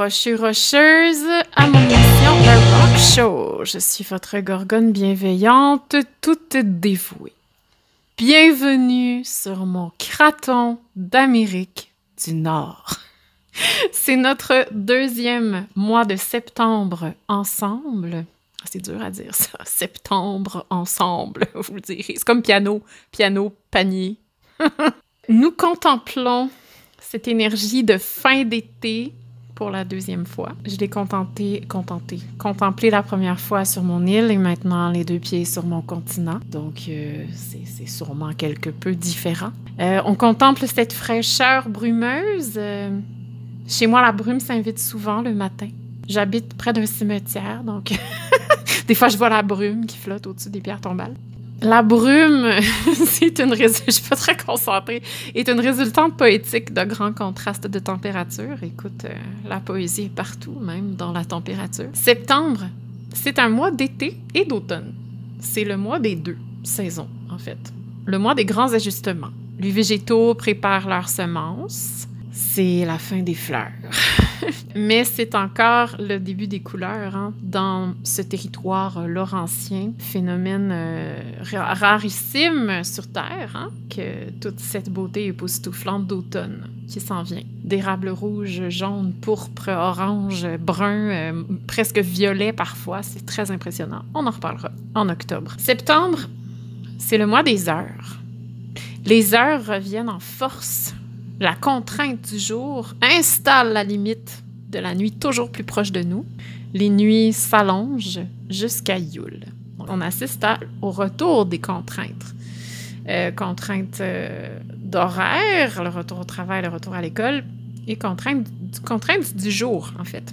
Rocheux Rocheuse, à mon émission The Rock Show. Je suis votre gorgone bienveillante, toute dévouée. Bienvenue sur mon craton d'Amérique du Nord. C'est notre deuxième mois de septembre ensemble. C'est dur à dire ça, septembre ensemble, vous le direz. C'est comme piano, panier. Nous contemplons cette énergie de fin d'été pour la deuxième fois. Je l'ai contemplé la première fois sur mon île et maintenant les deux pieds sur mon continent. Donc, c'est sûrement quelque peu différent. On contemple cette fraîcheur brumeuse. Chez moi, la brume s'invite souvent le matin. J'habite près d'un cimetière, donc des fois, je vois la brume qui flotte au-dessus des pierres tombales. La brume, je suis pas très concentrée, est une résultante poétique de grands contrastes de température. Écoute, la poésie est partout, même dans la température. Septembre, c'est un mois d'été et d'automne. C'est le mois des deux saisons, en fait. Le mois des grands ajustements. Les végétaux préparent leurs semences. C'est la fin des fleurs. Mais c'est encore le début des couleurs hein, dans ce territoire laurentien, phénomène rarissime sur Terre, hein, que toute cette beauté époustouflante d'automne qui s'en vient. D'érable rouge, jaune, pourpre, orange, brun, presque violet parfois, c'est très impressionnant. On en reparlera en octobre. Septembre, c'est le mois des heures. Les heures reviennent en force. La contrainte du jour installe la limite de la nuit toujours plus proche de nous. Les nuits s'allongent jusqu'à Yule. On assiste au retour des contraintes. Contraintes d'horaire, le retour au travail, le retour à l'école, et contraintes du jour, en fait.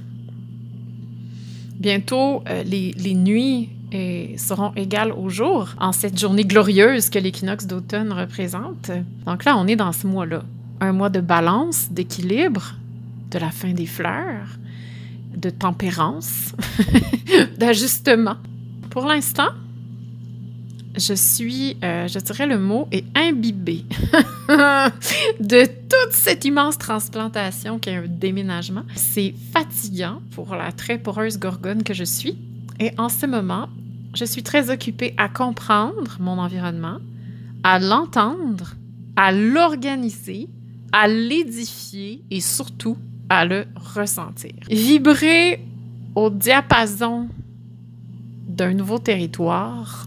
Bientôt, les nuits seront égales au jour en cette journée glorieuse que l'équinoxe d'automne représente. Donc là, on est dans ce mois-là. Un mois de balance, d'équilibre, de la fin des fleurs, de tempérance, d'ajustement. Pour l'instant, je suis, je dirais le mot est imbibée de toute cette immense transplantation qu'est un déménagement. C'est fatigant pour la très poreuse gorgone que je suis. Et en ce moment, je suis très occupée à comprendre mon environnement, à l'entendre, à l'organiser, à l'édifier et surtout à le ressentir. Vibrer au diapason d'un nouveau territoire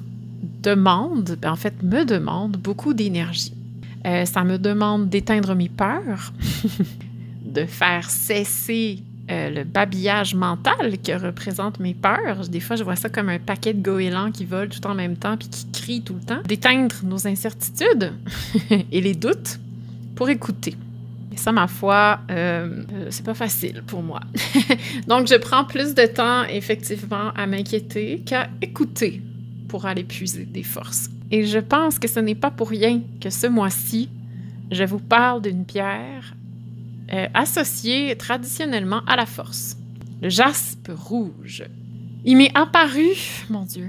me demande beaucoup d'énergie. Ça me demande d'éteindre mes peurs, de faire cesser le babillage mental que représentent mes peurs. Des fois, je vois ça comme un paquet de goélands qui volent tout en même temps puis qui crient tout le temps. D'éteindre nos incertitudes et les doutes pour écouter. Et ça, ma foi, c'est pas facile pour moi. Donc, je prends plus de temps, effectivement, à m'inquiéter qu'à écouter pour aller puiser des forces. Et je pense que ce n'est pas pour rien que ce mois-ci, je vous parle d'une pierre associée traditionnellement à la force. Le jaspe rouge. Il m'est apparu, mon Dieu,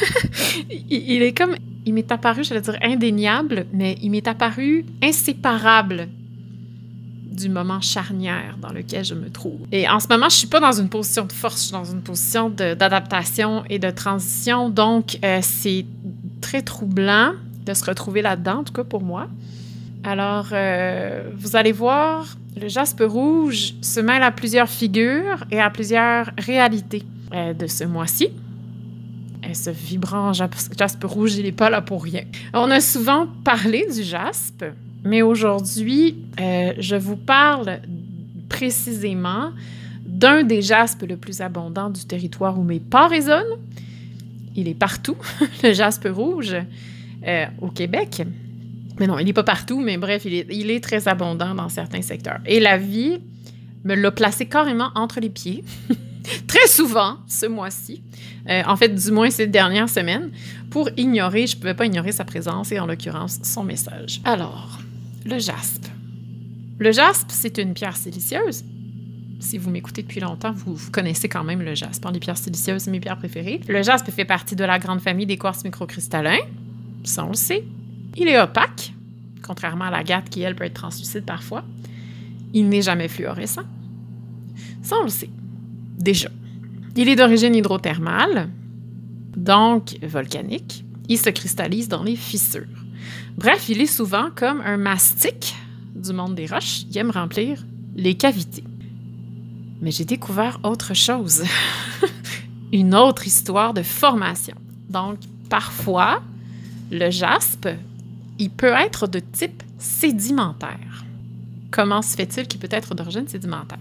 il m'est apparu, j'allais dire indéniable, mais il m'est apparu inséparable du moment charnière dans lequel je me trouve. Et en ce moment, je suis pas dans une position de force, je suis dans une position d'adaptation et de transition, donc c'est très troublant de se retrouver là-dedans, en tout cas pour moi. Alors, vous allez voir, le jaspe rouge se mêle à plusieurs figures et à plusieurs réalités de ce mois-ci. Ce vibrant jaspe rouge, il n'est pas là pour rien. On a souvent parlé du jaspe, mais aujourd'hui, je vous parle précisément d'un des jaspes le plus abondants du territoire où mes pas résonnent. Il est partout, le jaspe rouge, au Québec. Mais non, il n'est pas partout, mais bref, il est très abondant dans certains secteurs. Et la vie me l'a placé carrément entre les pieds, très souvent ce mois-ci, en fait, du moins ces dernières semaines, pour ignorer, je ne pouvais pas ignorer sa présence et en l'occurrence son message. Alors, le jaspe. Le jaspe, c'est une pierre silicieuse. Si vous m'écoutez depuis longtemps, vous connaissez quand même le jaspe. Les pierres silicieuses, c'est mes pierres préférées. Le jaspe fait partie de la grande famille des quartz microcristallins. Ça, on le sait. Il est opaque, contrairement à l'agate qui, elle, peut être translucide parfois. Il n'est jamais fluorescent. Ça, on le sait. Déjà. Il est d'origine hydrothermale, donc volcanique. Il se cristallise dans les fissures. Bref, il est souvent comme un mastic du monde des roches. Il aime remplir les cavités. Mais j'ai découvert autre chose. Une autre histoire de formation. Donc, parfois, le jaspe, il peut être de type sédimentaire. Comment se fait-il qu'il peut être d'origine sédimentaire?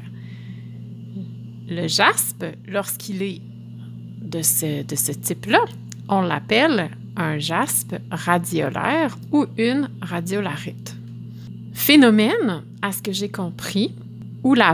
Le jaspe, lorsqu'il est de ce type-là, on l'appelle un jaspe radiolaire ou une radiolarite. Phénomène, à ce que j'ai compris, où il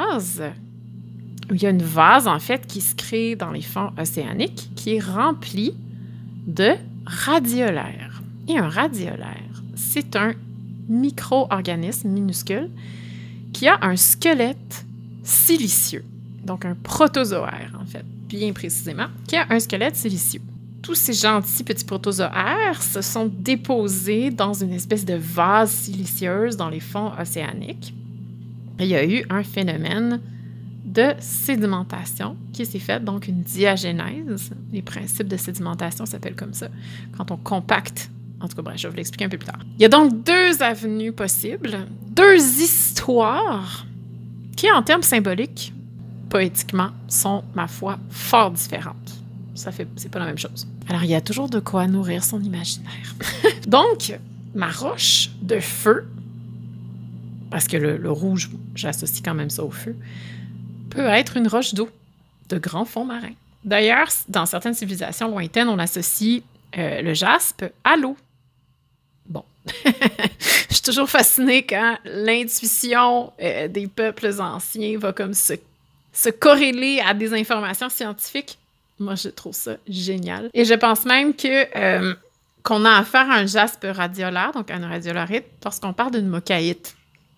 y a une vase, en fait, qui se crée dans les fonds océaniques, qui est remplie de radiolaire. Et un radiolaire, c'est un micro-organisme minuscule qui a un squelette silicieux, donc un protozoaire, en fait, bien précisément, qui a un squelette silicieux. Tous ces gentils petits protozoaires se sont déposés dans une espèce de vase silicieuse dans les fonds océaniques. Et il y a eu un phénomène de sédimentation qui s'est fait, donc une diagénèse. Les principes de sédimentation s'appellent comme ça, quand on compacte. En tout cas, bref, je vais vous l'expliquer un peu plus tard. Il y a donc deux avenues possibles, deux histoires qui, en termes symboliques, poétiquement, sont, ma foi, fort différentes. C'est pas la même chose. Alors, il y a toujours de quoi nourrir son imaginaire. Donc, ma roche de feu, parce que le rouge, j'associe quand même ça au feu, peut être une roche d'eau de grands fonds marins. D'ailleurs, dans certaines civilisations lointaines, on associe le jaspe à l'eau. Bon. Je suis toujours fascinée quand l'intuition des peuples anciens va comme se corréler à des informations scientifiques. Moi, je trouve ça génial. Et je pense même que qu'on a affaire à un jaspe radiolaire, donc à une radiolarite, lorsqu'on parle d'une mocaïte,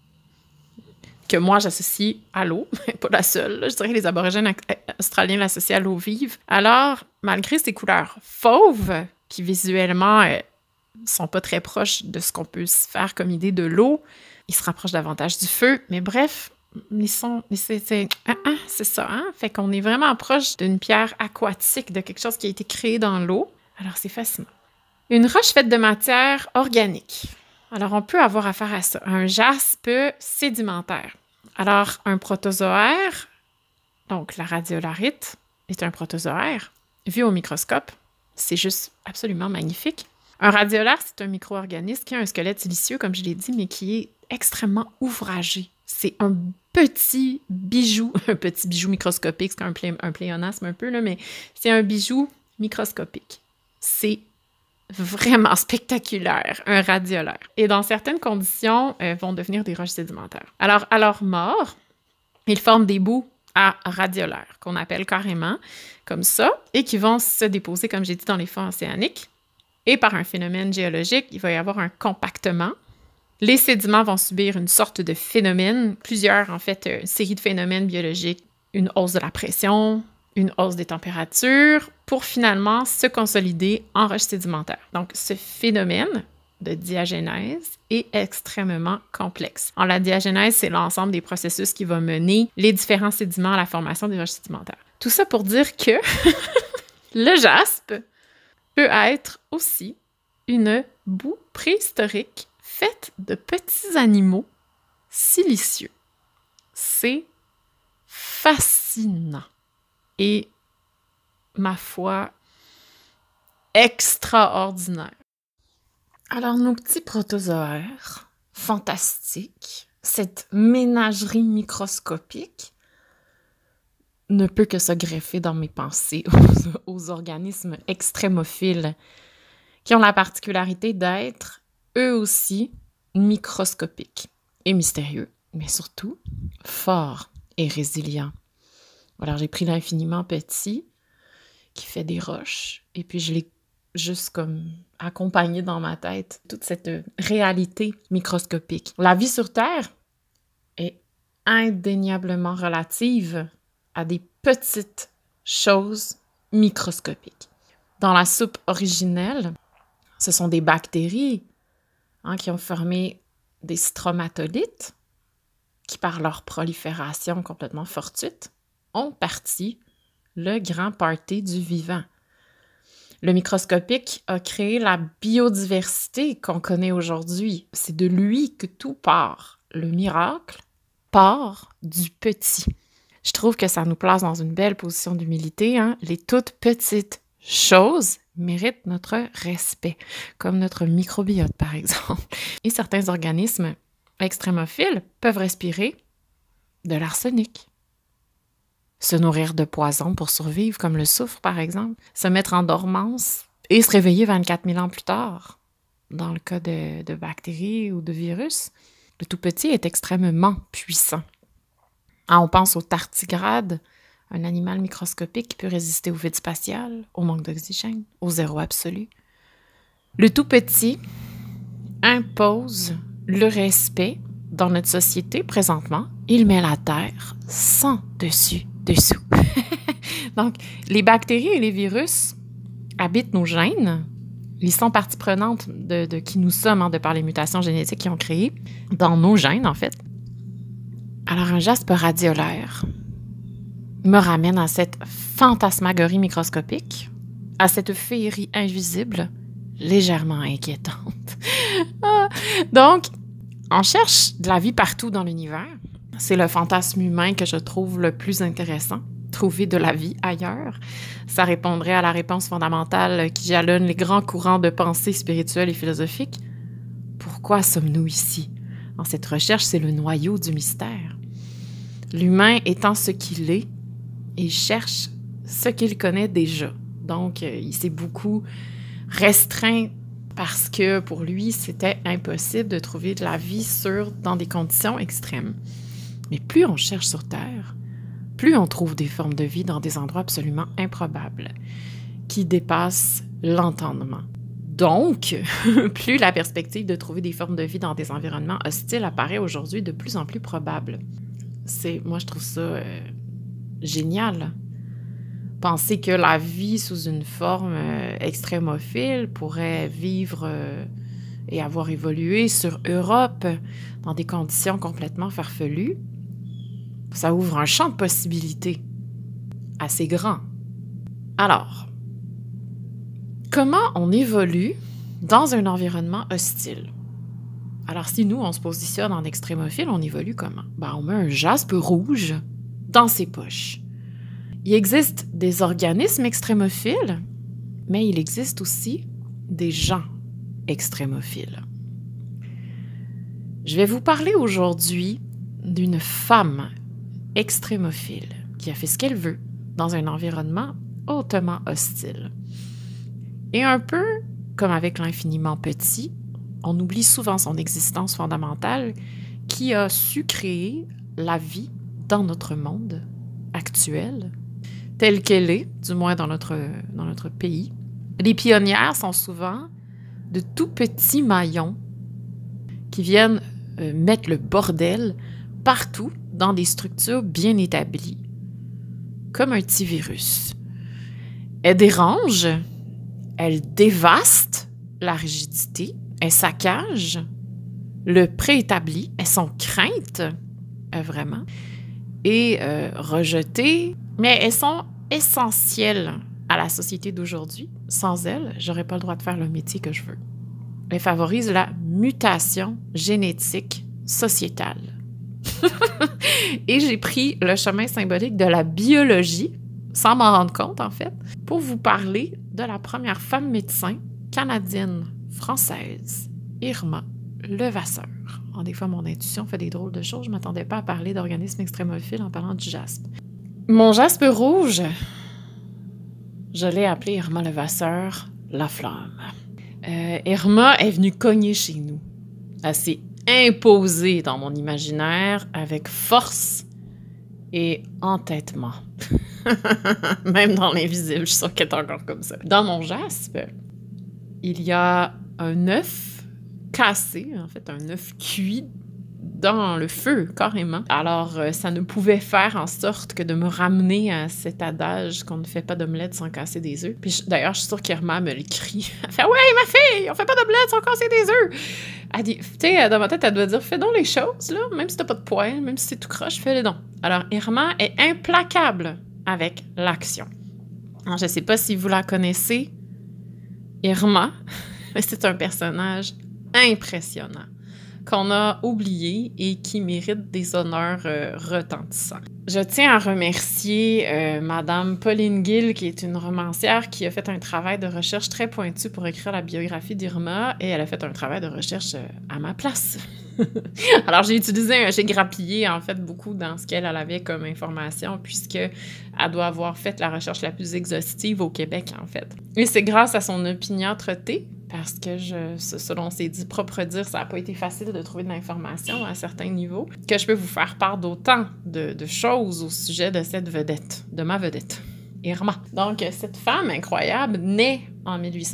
que moi, j'associe à l'eau, pas la seule. Là. Je dirais que les aborigènes australiens l'associent à l'eau vive. Alors, malgré ces couleurs fauves, qui visuellement sont pas très proches de ce qu'on peut se faire comme idée de l'eau, ils se rapprochent davantage du feu. Mais bref, c'est ça, hein? Fait qu'on est vraiment proche d'une pierre aquatique, de quelque chose qui a été créé dans l'eau. Alors, c'est fascinant. Une roche faite de matière organique. Alors, on peut avoir affaire à ça. Un jaspe sédimentaire. Alors, un protozoaire, donc la radiolarite, est un protozoaire. Vu au microscope, c'est juste absolument magnifique. Un radiolaire, c'est un micro-organisme qui a un squelette silicieux, comme je l'ai dit, mais qui est extrêmement ouvragé. C'est un petit bijou microscopique, c'est un pléonasme un peu, là, mais c'est un bijou microscopique. C'est vraiment spectaculaire, un radiolaire. Et dans certaines conditions, vont devenir des roches sédimentaires. Alors, à leur mort, ils forment des bouts à radiolaire, qu'on appelle carrément comme ça, et qui vont se déposer, comme j'ai dit, dans les fonds océaniques. Et par un phénomène géologique, il va y avoir un compactement. Les sédiments vont subir une sorte de phénomène, plusieurs, en fait, une série de phénomènes biologiques, une hausse de la pression, une hausse des températures, pour finalement se consolider en roche sédimentaire. Donc, ce phénomène de diagénèse est extrêmement complexe. Alors, la diagénèse, c'est l'ensemble des processus qui va mener les différents sédiments à la formation des roches sédimentaires. Tout ça pour dire que le jaspe peut être aussi une boue préhistorique faite de petits animaux silicieux. C'est fascinant et, ma foi, extraordinaire. Alors, nos petits protozoaires fantastiques, cette ménagerie microscopique, ne peut que se greffer dans mes pensées aux organismes extrémophiles qui ont la particularité d'être, eux aussi, microscopiques et mystérieux, mais surtout forts et résilients. Alors, j'ai pris l'infiniment petit qui fait des roches et puis je l'ai juste comme accompagné dans ma tête, toute cette réalité microscopique. La vie sur Terre est indéniablement relative à des petites choses microscopiques. Dans la soupe originelle, ce sont des bactéries qui ont formé des stromatolites qui, par leur prolifération complètement fortuite, ont parti le grand party du vivant. Le microscopique a créé la biodiversité qu'on connaît aujourd'hui. C'est de lui que tout part. Le miracle part du petit. Je trouve que ça nous place dans une belle position d'humilité, hein? Les toutes petites choses méritent notre respect, comme notre microbiote, par exemple. Et certains organismes extrémophiles peuvent respirer de l'arsenic, se nourrir de poisons pour survivre, comme le soufre, par exemple, se mettre en dormance et se réveiller 24 000 ans plus tard. Dans le cas de bactéries ou de virus, le tout petit est extrêmement puissant. On pense au tardigrade, un animal microscopique qui peut résister au vide spatial, au manque d'oxygène, au zéro absolu. Le tout petit impose le respect dans notre société présentement. Il met la terre sans dessus-dessous. Donc, les bactéries et les virus habitent nos gènes. Ils sont partie prenante de qui nous sommes, de par les mutations génétiques qu'ils ont créées dans nos gènes, en fait. Alors, un jaspe radiolaire me ramène à cette fantasmagorie microscopique, à cette féerie invisible, légèrement inquiétante. Donc, on cherche de la vie partout dans l'univers. C'est le fantasme humain que je trouve le plus intéressant. Trouver de la vie ailleurs. Ça répondrait à la réponse fondamentale qui jalonne les grands courants de pensée spirituelle et philosophique. Pourquoi sommes-nous ici? Dans cette recherche, c'est le noyau du mystère. L'humain étant ce qu'il est, il cherche ce qu'il connaît déjà. Donc, il s'est beaucoup restreint parce que pour lui, c'était impossible de trouver de la vie dans des conditions extrêmes. Mais plus on cherche sur Terre, plus on trouve des formes de vie dans des endroits absolument improbables, qui dépassent l'entendement. Donc, plus la perspective de trouver des formes de vie dans des environnements hostiles apparaît aujourd'hui de plus en plus probable. Moi, je trouve ça génial. Penser que la vie sous une forme extrémophile pourrait vivre et avoir évolué sur Europe dans des conditions complètement farfelues, ça ouvre un champ de possibilités assez grand. Alors, comment on évolue dans un environnement hostile? Alors, si nous, on se positionne en extrémophile, on évolue comment? On met un jaspe rouge dans ses poches. Il existe des organismes extrémophiles, mais il existe aussi des gens extrémophiles. Je vais vous parler aujourd'hui d'une femme extrémophile qui a fait ce qu'elle veut dans un environnement hautement hostile. Et un peu comme avec l'infiniment petit, on oublie souvent son existence fondamentale qui a su créer la vie dans notre monde actuel, telle qu'elle est, du moins dans notre pays. Les pionnières sont souvent de tout petits maillons qui viennent mettre le bordel partout dans des structures bien établies, comme un petit virus. Elle dérange, elle dévaste la rigidité, elle saccage le préétabli, elles sont craintes, vraiment, et rejetées, mais elles sont essentielles à la société d'aujourd'hui. Sans elles, j'aurais pas le droit de faire le métier que je veux. Elles favorisent la mutation génétique sociétale. Et j'ai pris le chemin symbolique de la biologie, sans m'en rendre compte en fait, pour vous parler de la première femme médecin canadienne-française, Irma Levasseur. Des fois, mon intuition fait des drôles de choses. Je ne m'attendais pas à parler d'organismes extrémophiles en parlant du jaspe. Mon jaspe rouge, je l'ai appelé Irma Levasseur, la flamme. Irma est venue cogner chez nous. Elle s'est imposée dans mon imaginaire avec force et entêtement. Même dans l'invisible, je suis sûre qu'elle est encore comme ça. Dans mon jaspe, il y a un œuf cassé, en fait un œuf cuit dans le feu, carrément. Alors, ça ne pouvait faire en sorte que de me ramener à cet adage qu'on ne fait pas d'omelette sans casser des œufs. Puis d'ailleurs, je suis sûre qu'Irma me le crie. Elle fait « Ouais, ma fille, on fait pas d'omelette sans casser des œufs! » Elle dit, tu sais, dans ma tête, elle doit dire « Fais donc les choses, là, même si t'as pas de poêle, même si c'est tout croche, fais-les donc. » Alors, Irma est implacable avec l'action. Alors, je sais pas si vous la connaissez, Irma, mais c'est un personnage impressionnant qu'on a oublié et qui mérite des honneurs retentissants. Je tiens à remercier Madame Pauline Gill, qui est une romancière qui a fait un travail de recherche très pointu pour écrire la biographie d'Irma, et elle a fait un travail de recherche à ma place. Alors, j'ai grappillé, en fait, beaucoup dans ce qu'elle avait comme information, puisqu'elle doit avoir fait la recherche la plus exhaustive au Québec, en fait. Et c'est grâce à son opiniâtreté, parce que, selon ses propres dires, ça n'a pas été facile de trouver de l'information à certains niveaux, que je peux vous faire part d'autant de choses au sujet de cette vedette, de ma vedette, Irma. Donc, cette femme incroyable naît en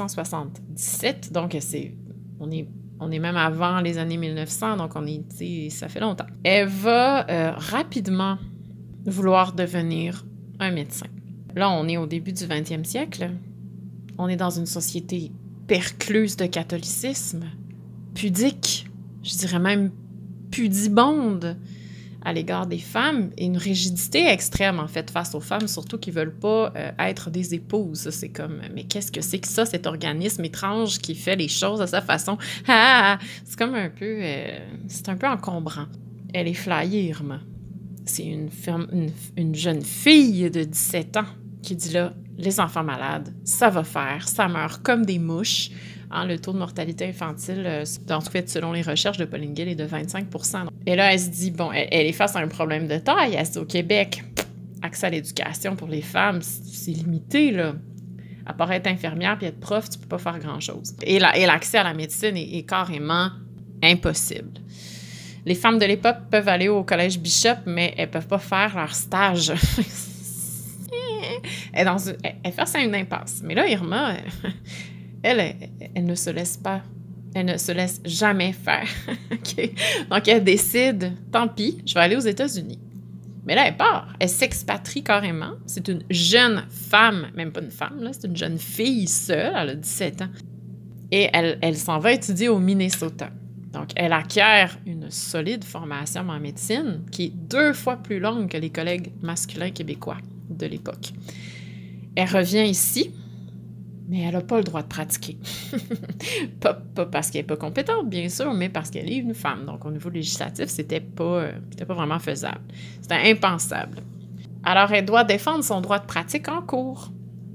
1877, donc on est même avant les années 1900, donc ça fait longtemps. Elle va rapidement vouloir devenir un médecin. Là, on est au début du 20e siècle. On est dans une société percluse de catholicisme, pudique, je dirais même pudibonde à l'égard des femmes, et une rigidité extrême, en fait, face aux femmes, surtout qui veulent pas être des épouses. C'est comme, mais qu'est-ce que c'est que ça, cet organisme étrange qui fait les choses de sa façon? C'est comme un peu, c'est un peu encombrant. Elle est flyée, Irma. C'est une jeune fille de 17 ans qui dit là, les enfants malades, ça va faire, ça meurt comme des mouches. Hein, le taux de mortalité infantile, en fait, selon les recherches de Pauline Gill, est de 25%. Et là, elle se dit, bon, elle est face à un problème de taille. Elle se dit, au Québec, accès à l'éducation pour les femmes, c'est limité, là. À part être infirmière puis être prof, tu peux pas faire grand-chose. Et l'accès à la médecine est carrément impossible. Les femmes de l'époque peuvent aller au collège Bishop, mais elles peuvent pas faire leur stage. Elle est face à une impasse. Mais là, Irma, elle ne se laisse pas. Elle ne se laisse jamais faire. Okay? Donc, elle décide, tant pis, je vais aller aux États-Unis. Mais là, elle part. Elle s'expatrie carrément. C'est une jeune femme, même pas une femme, là, c'est une jeune fille seule, elle a 17 ans. Et elle s'en va étudier au Minnesota. Donc, elle acquiert une solide formation en médecine qui est 2 fois plus longue que les collègues masculins québécois de l'époque. Elle revient ici, mais elle n'a pas le droit de pratiquer. pas parce qu'elle n'est pas compétente, bien sûr, mais parce qu'elle est une femme. Donc, au niveau législatif, c'était pas vraiment faisable. C'était impensable. Alors, elle doit défendre son droit de pratique en cours.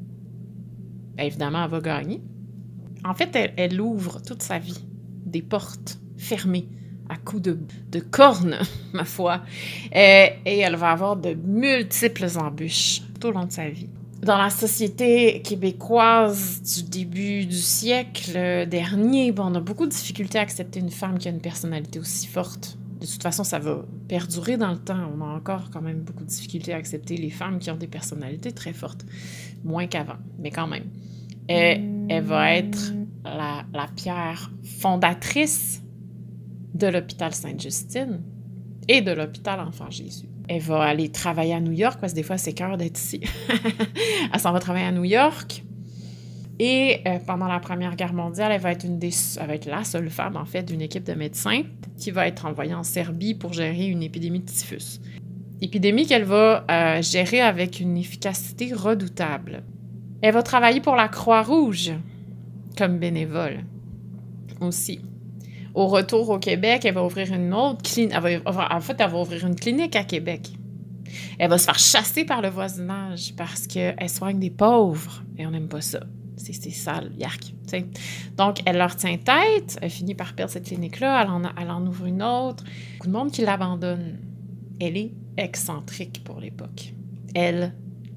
Bien, évidemment, elle va gagner. En fait, elle ouvre toute sa vie des portes fermées à coups de cornes, ma foi. Et elle va avoir de multiples embûches tout au long de sa vie. Dans la société québécoise du début du siècle dernier, on a beaucoup de difficultés à accepter une femme qui a une personnalité aussi forte. De toute façon, ça va perdurer dans le temps. On a encore quand même beaucoup de difficultés à accepter les femmes qui ont des personnalités très fortes. Moins qu'avant, mais quand même. Elle va être la pierre fondatrice de l'hôpital Sainte-Justine et de l'hôpital Enfant-Jésus. Elle va aller travailler à New York, parce que des fois, c'est cœur d'être ici. Elle s'en va travailler à New York. Et pendant la Première Guerre mondiale, elle va être la seule femme, en fait, d'une équipe de médecins qui va être envoyée en Serbie pour gérer une épidémie de typhus. Épidémie qu'elle va gérer avec une efficacité redoutable. Elle va travailler pour la Croix-Rouge comme bénévole aussi. Au retour au Québec, elle va ouvrir une autre clinique. Elle va ouvrir une clinique à Québec. Elle va se faire chasser par le voisinage parce qu'elle soigne des pauvres. Et on n'aime pas ça. C'est sale, yark. T'sais. Donc, elle leur tient tête. Elle finit par perdre cette clinique-là. Elle en ouvre une autre. Beaucoup de monde qui l'abandonne. Elle est excentrique pour l'époque. Elle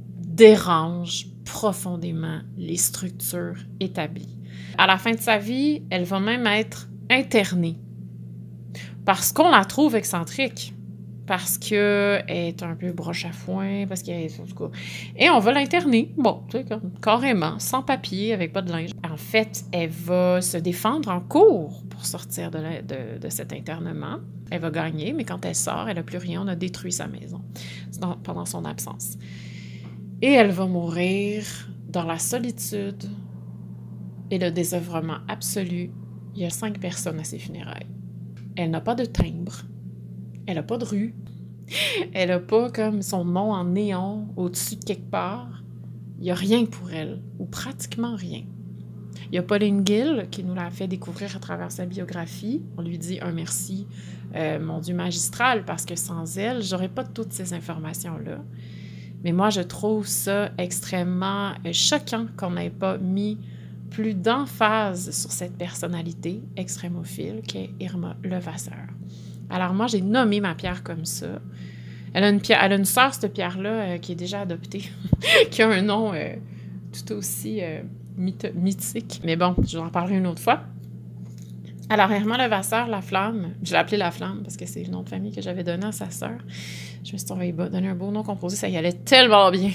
dérange profondément les structures établies. À la fin de sa vie, elle va même être internée parce qu'on la trouve excentrique. parce qu'elle est un peu broche à foin, parce qu'elle est... En tout cas. Et on va l'interner, bon, tu sais, carrément, sans papier, avec pas de linge. En fait, elle va se défendre en cours pour sortir de cet internement. Elle va gagner, mais quand elle sort, elle n'a plus rien, on a détruit sa maison pendant son absence. Et elle va mourir dans la solitude et le désœuvrement absolu. Il y a 5 personnes à ses funérailles. Elle n'a pas de timbre. Elle n'a pas de rue. Elle n'a pas comme son nom en néon au-dessus de quelque part. Il n'y a rien pour elle, ou pratiquement rien. Il y a Pauline Gill qui nous l'a fait découvrir à travers sa biographie. On lui dit un merci, mon Dieu, magistral, parce que sans elle, j'aurais pas toutes ces informations-là. Mais moi, je trouve ça extrêmement choquant qu'on n'ait pas mis plus d'emphase sur cette personnalité extrémophile qu'est Irma Levasseur. Alors moi, j'ai nommé ma pierre comme ça. Elle a une sœur, cette pierre-là, qui est déjà adoptée, qui a un nom tout aussi mythique. Mais bon, je vais en parler une autre fois. Alors, Irma Levasseur, la flamme, je l'ai appelée la flamme parce que c'est le nom de famille que j'avais donné à sa sœur. Je me suis dit, on va lui donner un beau nom composé, ça y allait tellement bien.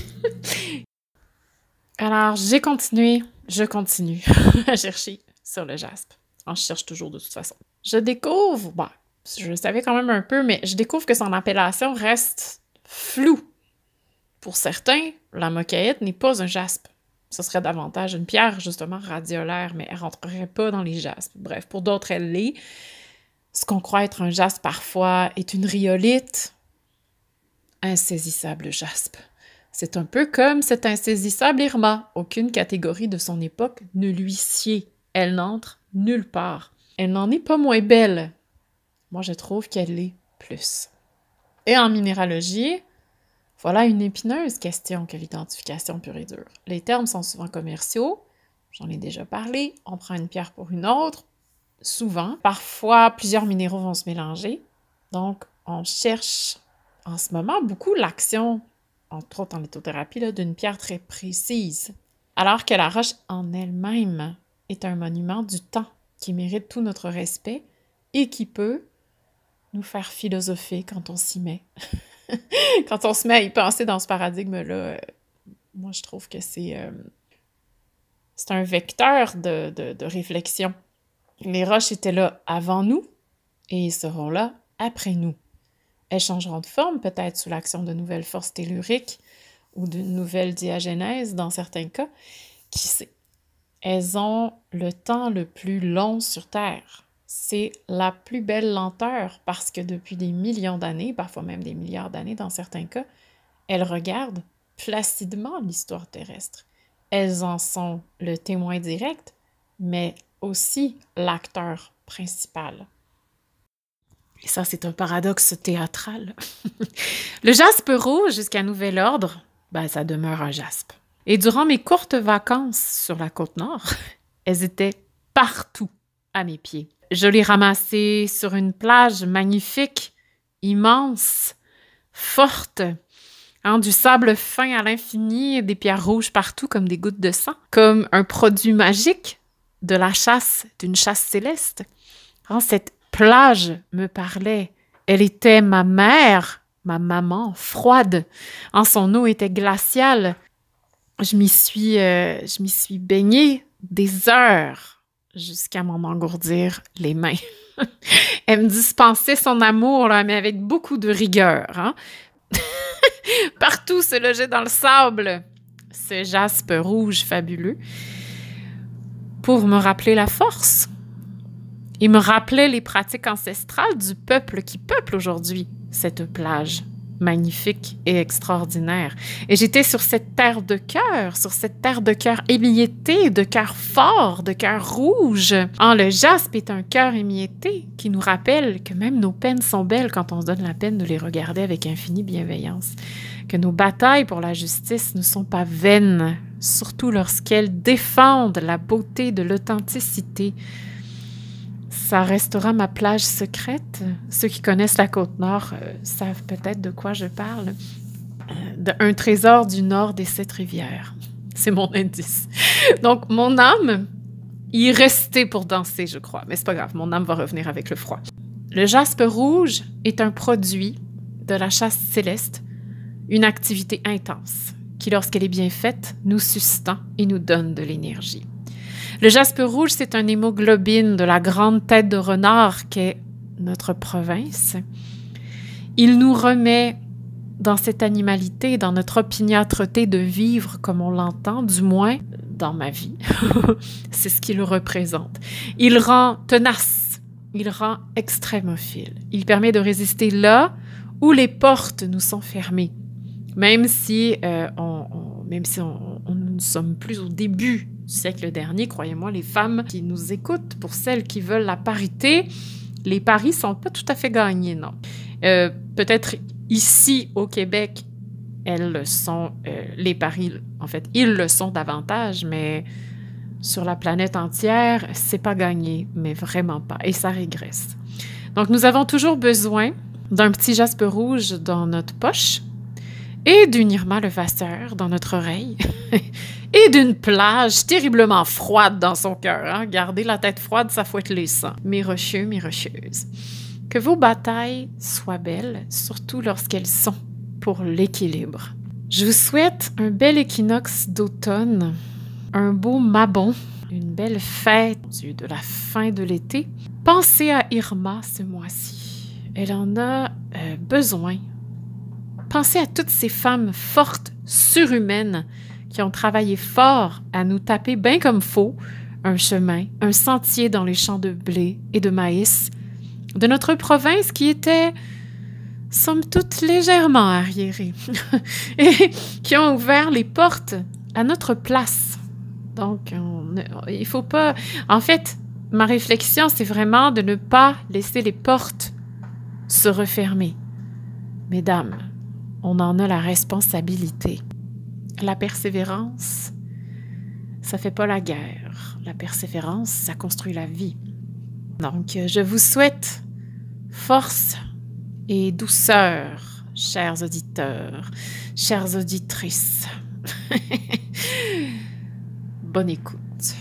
Alors, je continue à chercher sur le jaspe. On cherche toujours de toute façon. Je découvre, bon, je le savais quand même un peu, mais je découvre que son appellation reste floue. Pour certains, la mocaïte n'est pas un jaspe. Ce serait davantage une pierre, justement, radiolaire, mais elle ne rentrerait pas dans les jaspes. Bref, pour d'autres, elle l'est. Ce qu'on croit être un jaspe, parfois, est une rhyolite. Insaisissable jaspe. C'est un peu comme cet insaisissable Irma. Aucune catégorie de son époque ne lui sied. Elle n'entre nulle part. Elle n'en est pas moins belle. Moi, je trouve qu'elle l'est plus. Et en minéralogie, voilà une épineuse question que l'identification pure et dure. Les termes sont souvent commerciaux, j'en ai déjà parlé, on prend une pierre pour une autre, souvent. Parfois, plusieurs minéraux vont se mélanger, donc on cherche en ce moment beaucoup l'action, entre autres en lithothérapie, d'une pierre très précise, alors que la roche en elle-même est un monument du temps qui mérite tout notre respect et qui peut nous faire philosopher quand on s'y met. Quand on se met à y penser dans ce paradigme-là, moi, je trouve que c'est un vecteur de réflexion. Les roches étaient là avant nous et ils seront là après nous. Elles changeront de forme, peut-être sous l'action de nouvelles forces telluriques ou d'une nouvelle diagénèse dans certains cas. Qui sait? Elles ont le temps le plus long sur Terre. C'est la plus belle lenteur parce que depuis des millions d'années, parfois même des milliards d'années dans certains cas, elles regardent placidement l'histoire terrestre. Elles en sont le témoin direct, mais aussi l'acteur principal. Et ça, c'est un paradoxe théâtral. Le jaspe rouge, jusqu'à nouvel ordre, ben, ça demeure un jaspe. Et durant mes courtes vacances sur la Côte-Nord, elles étaient partout à mes pieds. Je l'ai ramassé sur une plage magnifique, immense, forte, du sable fin à l'infini, des pierres rouges partout comme des gouttes de sang, comme un produit magique de la chasse, d'une chasse céleste. Cette plage me parlait. Elle était ma mère, ma maman, froide. Son eau était glaciale. Je m'y suis baignée des heures jusqu'à m'en engourdir les mains. Elle me dispensait son amour, là, mais avec beaucoup de rigueur. Partout se logeait dans le sable ce jaspe rouge fabuleux pour me rappeler la force. Il me rappelait les pratiques ancestrales du peuple qui peuple aujourd'hui cette plage magnifique et extraordinaire. Et j'étais sur cette terre de cœur émietté, de cœur fort, de cœur rouge. Le jaspe est un cœur émietté qui nous rappelle que même nos peines sont belles quand on se donne la peine de les regarder avec infinie bienveillance. Que nos batailles pour la justice ne sont pas vaines, surtout lorsqu'elles défendent la beauté de l'authenticité. Ça restera ma plage secrète. Ceux qui connaissent la Côte-Nord savent peut-être de quoi je parle. Un trésor du nord des 7 rivières. C'est mon indice. Donc, mon âme y restait pour danser, je crois. Mais c'est pas grave, mon âme va revenir avec le froid. Le jaspe rouge est un produit de la chasse céleste, une activité intense qui, lorsqu'elle est bien faite, nous sustente et nous donne de l'énergie. Le jaspe rouge, c'est un hémoglobine de la grande tête de renard qu'est notre province. Il nous remet dans cette animalité, dans notre opiniâtreté de vivre comme on l'entend, du moins dans ma vie. C'est ce qu'il représente. Il rend tenace, il rend extrémophile. Il permet de résister là où les portes nous sont fermées. Même si nous ne sommes plus au début du siècle dernier, croyez-moi, les femmes qui nous écoutent, pour celles qui veulent la parité, les paris sont pas tout à fait gagnés, non. Peut-être ici, au Québec, elles le sont, les paris, en fait, ils le sont davantage, mais sur la planète entière, c'est pas gagné, mais vraiment pas, et ça régresse. Donc, nous avons toujours besoin d'un petit jaspe rouge dans notre poche et d'une Irma Levasseur dans notre oreille et d'une plage terriblement froide dans son cœur. Hein? Garder la tête froide, ça fouette les sangs. Mes rocheux, mes rocheuses. Que vos batailles soient belles, surtout lorsqu'elles sont pour l'équilibre. Je vous souhaite un bel équinoxe d'automne, un beau mabon, une belle fête de la fin de l'été. Pensez à Irma ce mois-ci. Elle en a besoin. Pensez à toutes ces femmes fortes, surhumaines, qui ont travaillé fort à nous taper bien comme faux un chemin, un sentier dans les champs de blé et de maïs de notre province qui était, somme toute, légèrement arriérée et qui ont ouvert les portes à notre place. Donc, il faut pas... En fait, ma réflexion, c'est vraiment de ne pas laisser les portes se refermer. Mesdames, on en a la responsabilité. La persévérance, ça fait pas la guerre. La persévérance, ça construit la vie. Donc, je vous souhaite force et douceur, chers auditeurs, chères auditrices. Bonne écoute.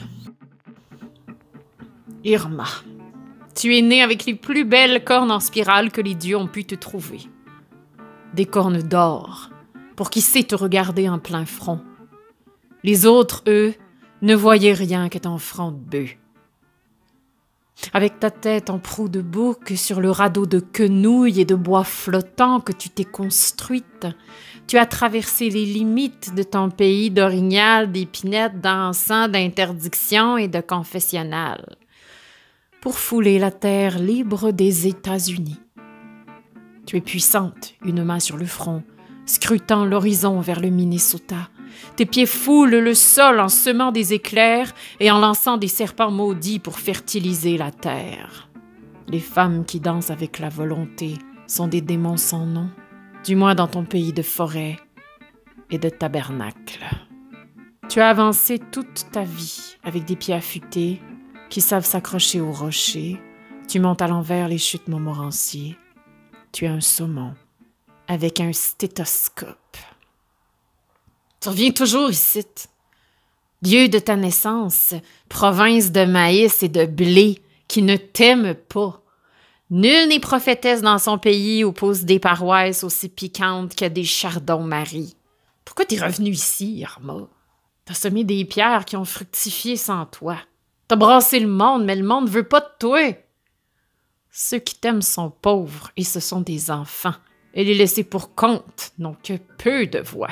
Irma, tu es née avec les plus belles cornes en spirale que les dieux ont pu te trouver. Des cornes d'or, pour qui sait te regarder en plein front. Les autres, eux, ne voyaient rien que ton front de bœuf. Avec ta tête en proue de bouc sur le radeau de quenouilles et de bois flottants que tu t'es construite, tu as traversé les limites de ton pays d'orignal, d'épinettes, d'encens, d'interdictions et de confessionnal, pour fouler la terre libre des États-Unis. Tu es puissante, une main sur le front, scrutant l'horizon vers le Minnesota. Tes pieds foulent le sol en semant des éclairs et en lançant des serpents maudits pour fertiliser la terre. Les femmes qui dansent avec la volonté sont des démons sans nom, du moins dans ton pays de forêt et de tabernacle. Tu as avancé toute ta vie avec des pieds affûtés qui savent s'accrocher aux rochers. Tu montes à l'envers les chutes Montmorency. Tu es un saumon avec un stéthoscope. Tu reviens toujours ici, Dieu de ta naissance, province de maïs et de blé, qui ne t'aime pas. Nulle n'est prophétesse dans son pays ou pose des paroisses aussi piquantes que des chardons-marie. Pourquoi t'es revenu ici, Irma? T'as semé des pierres qui ont fructifié sans toi. T'as brassé le monde, mais le monde veut pas de toi. Ceux qui t'aiment sont pauvres et ce sont des enfants. Et les laissés pour compte n'ont que peu de voix.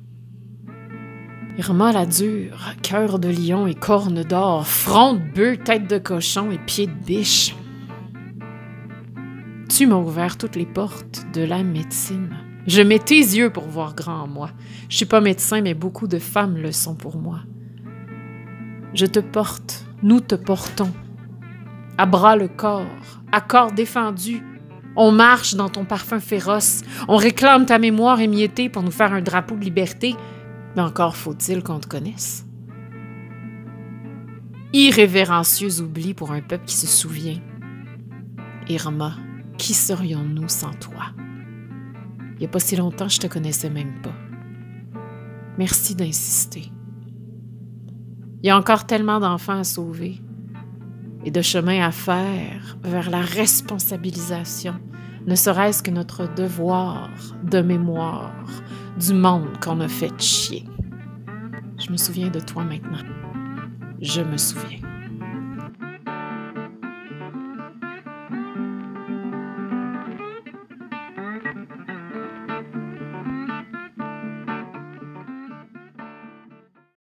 Irma la dure, cœur de lion et cornes d'or, front de bœuf, tête de cochon et pied de biche. Tu m'as ouvert toutes les portes de la médecine. Je mets tes yeux pour voir grand en moi. Je suis pas médecin, mais beaucoup de femmes le sont pour moi. Je te porte, nous te portons. À bras le corps, à corps défendu. On marche dans ton parfum féroce. On réclame ta mémoire émiettée pour nous faire un drapeau de liberté. Mais encore faut-il qu'on te connaisse. Irrévérencieux oubli pour un peuple qui se souvient. Irma, qui serions-nous sans toi? Il n'y a pas si longtemps, je te connaissais même pas. Merci d'insister. Il y a encore tellement d'enfants à sauver. et de chemin à faire vers la responsabilisation, ne serait-ce que notre devoir de mémoire du monde qu'on a fait chier. Je me souviens de toi maintenant. Je me souviens.